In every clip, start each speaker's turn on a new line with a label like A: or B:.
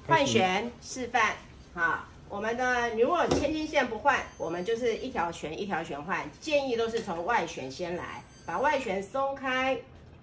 A: 换旋示范。好，我们的如果千斤线不换，我们就是一条旋一条旋换。建议都是从外旋先来，把外旋松开。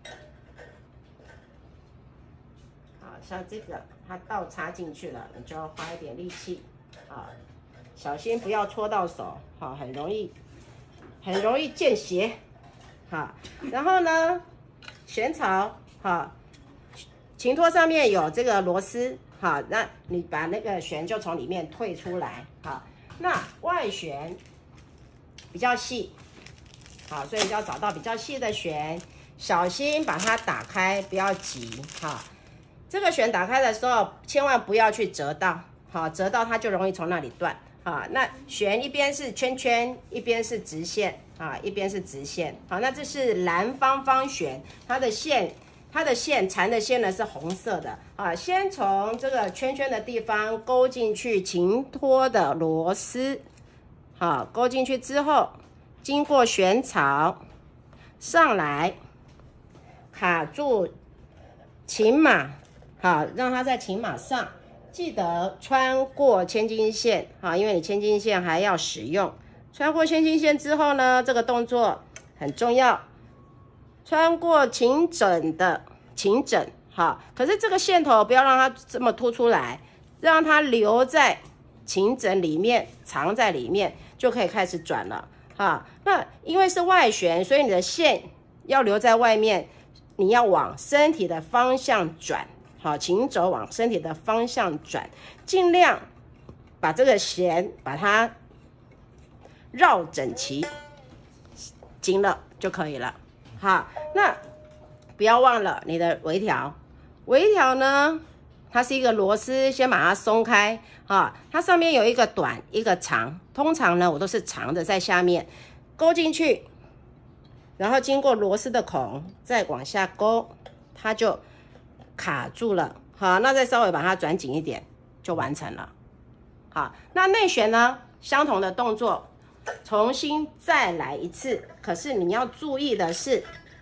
A: 好，像这个它倒插进去了，你就要花一点力气啊，小心不要戳到手，好，很容易见血。好，然后呢，旋槽，好，琴托上面有这个螺丝，好，那你把那个旋就从里面退出来，好，那外旋比较细，好，所以你要找到比较细的旋，小心把它打开，不要急，哈。这个旋打开的时候，千万不要去折到，好，折到它就容易从那里断，啊，那旋一边是圈圈，一边是直线。啊，一边是直线，好，那这是蓝方方旋，它的线缠的线呢是红色的，啊，先从这个圈圈的地方勾进去琴托的螺丝，好，勾进去之后，经过旋槽上来，卡住琴码，好，让它在琴码上，记得穿过千斤线，啊，因为你千斤线还要使用。穿过千斤线之后呢，这个动作很重要。穿过琴枕的琴枕，好，可是这个线头不要让它这么凸出来，让它留在琴枕里面，藏在里面，就可以开始转了。哈，那因为是外旋，所以你的线要留在外面，你要往身体的方向转，好，琴轴往身体的方向转，尽量把这个弦把它绕整齐，紧了就可以了。好，那不要忘了你的微调。微调呢，它是一个螺丝，先把它松开啊。它上面有一个短，一个长。通常呢，我都是长的在下面勾进去，然后经过螺丝的孔再往下勾，它就卡住了。好，那再稍微把它转紧一点，就完成了。好，那内旋呢，相同的动作。重新再来一次，可是你要注意的是，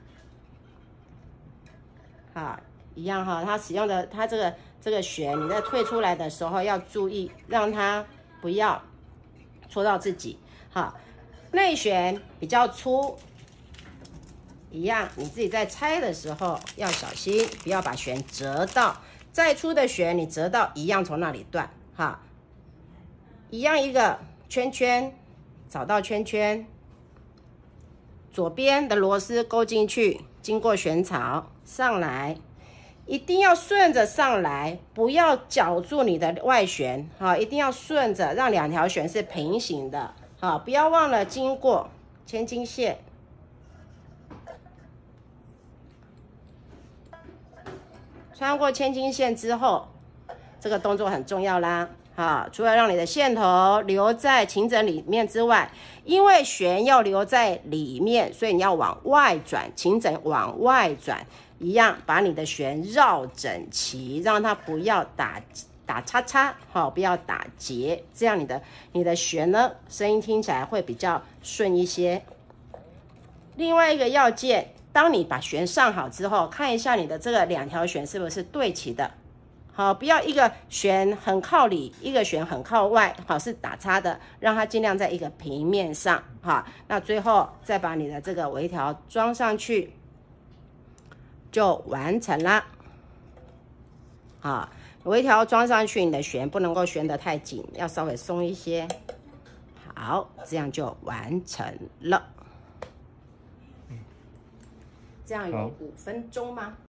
A: 好，一样哈，它使用的它这个旋，你在退出来的时候要注意，让它不要戳到自己。好，内旋比较粗，一样，你自己在拆的时候要小心，不要把旋折到。再粗的旋你折到，一样从那里断。哈，一样一个圈圈。找到圈圈，左边的螺丝勾进去，经过旋槽上来，一定要顺着上来，不要绞住你的外旋，好，一定要顺着，让两条旋是平行的，好，不要忘了经过千斤线，穿过千斤线之后，这个动作很重要啦。好，除了让你的线头留在琴枕里面之外，因为旋要留在里面，所以你要往外转，琴枕往外转，一样把你的旋绕整齐，让它不要打叉叉，好，不要打结，这样你的旋呢，声音听起来会比较顺一些。另外一个要件，当你把旋上好之后，看一下你的这个两条旋是不是对齐的。好，不要一个旋很靠里，一个旋很靠外，好，是打叉的，让它尽量在一个平面上，好，那最后再把你的这个微调装上去，就完成啦。好，微调装上去，你的旋不能够旋得太紧，要稍微松一些。好，这样就完成了。这样有5分钟吗？